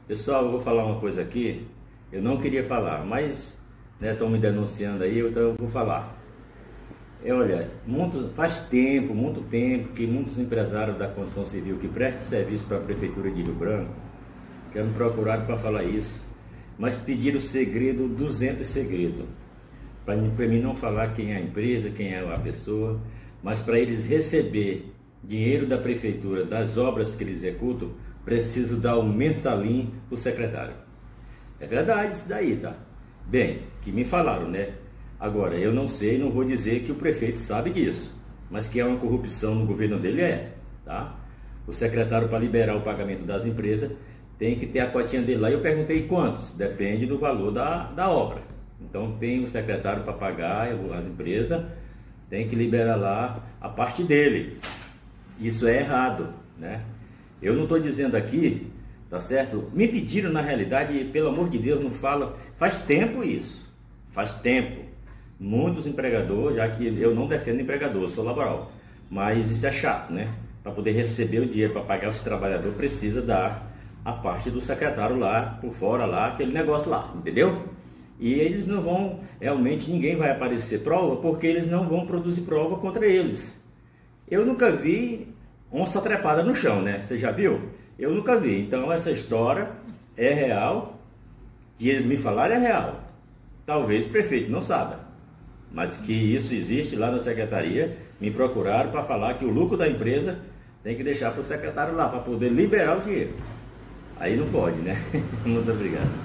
Pessoal, eu vou falar uma coisa aqui. Eu não queria falar, mas estão me denunciando aí, então eu vou falar. Olha, faz muito tempo que muitos empresários da construção civil que prestam serviço para a Prefeitura de Rio Branco já me procuraram para falar isso, mas pediram segredo, 200 segredos, para mim não falar quem é a empresa, quem é a pessoa, mas para eles receber dinheiro da Prefeitura, das obras que eles executam, preciso dar um mensalinho para o secretário. É verdade isso daí, tá? Bem, que me falaram, né? Agora, eu não sei, não vou dizer que o prefeito sabe disso, mas que é uma corrupção no governo dele, tá? O secretário, para liberar o pagamento das empresas, tem que ter a cotinha dele lá. Eu perguntei quantos, depende do valor da obra. Então tem o secretário para pagar as empresas, tem que liberar lá a parte dele. Isso é errado, né? Eu não estou dizendo aqui, tá certo? Me pediram, na realidade, pelo amor de Deus, não fala. Faz tempo isso, faz tempo. Muitos empregadores, já que eu não defendo empregador, eu sou laboral, mas isso é chato, né? Para poder receber o dinheiro para pagar os trabalhadores, precisa dar a parte do secretário lá, por fora lá, aquele negócio lá, entendeu? E eles não vão, realmente ninguém vai aparecer prova, porque eles não vão produzir prova contra eles. Eu nunca vi onça trepada no chão, né? Você já viu? Eu nunca vi. Então essa história é real, e eles me falaram é real. Talvez o prefeito não saiba, mas que isso existe lá na secretaria. Me procuraram para falar que o lucro da empresa tem que deixar para o secretário lá, para poder liberar o dinheiro. Aí não pode, né? Muito obrigado.